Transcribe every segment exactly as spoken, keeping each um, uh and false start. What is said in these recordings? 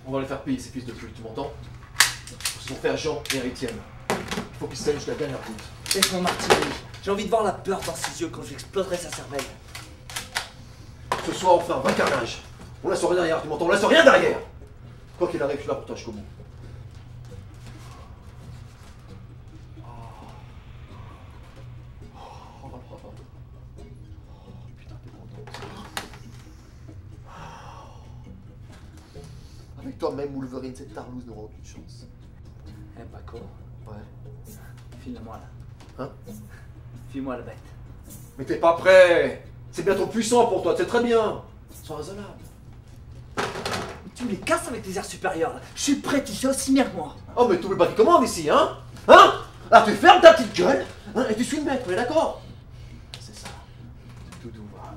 On va les faire payer ces fils de pute, tu m'entends? Ils vont faire Jean et Étienne. Il faut qu'ils se tiennent jusqu'à la dernière goutte. Laisse-moi Martini. J'ai envie de voir la peur dans ses yeux quand j'exploserai sa cervelle. Ce soir, on fait un vrai carnage. On laisse rien derrière, tu m'entends? On laisse rien derrière. Quoi qu'il arrive, je suis là pour toi jusqu'au bout. Avec toi, même Wolverine, cette tarlouse n'aura aucune chance. Eh, Paco. Ouais. File-moi là. Hein? File-moi la bête. Mais t'es pas prêt. C'est bien trop puissant pour toi, tu sais très bien. Sois raisonnable. Tu me les casses avec tes airs supérieurs là. Je suis prêt, tu sais aussi bien que moi. Oh mais t'oublies pas qui commande ici, hein? Hein? Là tu fermes ta petite gueule, hein, et tu suis le maître, on est d'accord? C'est ça. Tout doux, va.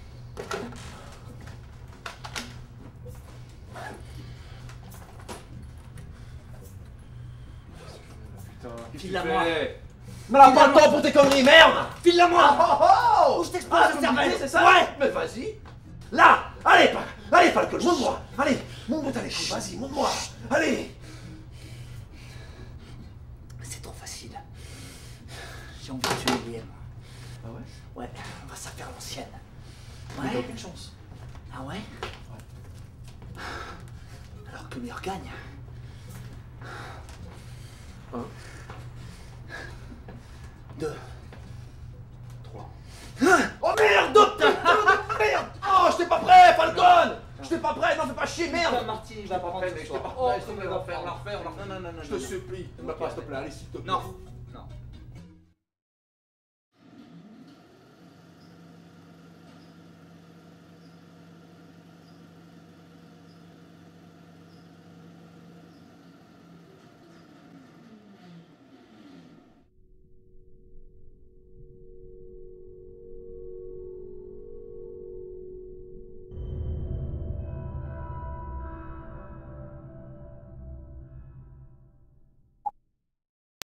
Putain, qu'est-ce que tu File-la-moi. fais? Mais là, pas le temps pour tes conneries, merde! File-la-moi. Oh oh oh! Ou je t'explose Ah, la tu me cervelle. dis, c'est ça? Ouais. Mais vas-y! Là! Allez, pas! Allez, pas le col, monte-moi! Allez! Monte-moi ta l'écoute, vas-y, monte-moi! Allez! C'est trop facile. J'ai envie de tuer Liam. Ah ouais? Ouais, on va ça faire l'ancienne. Mais t'as Ouais. aucune chance. Ah ouais? Alors que le meilleur gagne. Un. Deux. Trois. Oh merde! Putain de merde! Oh, j'étais pas prêt, Falcon! J'étais pas prêt, non, fais pas chier, merde! Marty, il J'étais pas prêt, mec, j'étais pas Oh, prêt, s'il te plaît, on va refaire, on va refaire, on va refaire. Non, non, non, non. Je te supplie, ne me pas, s'il te plaît, allez, s'il te plaît. Non.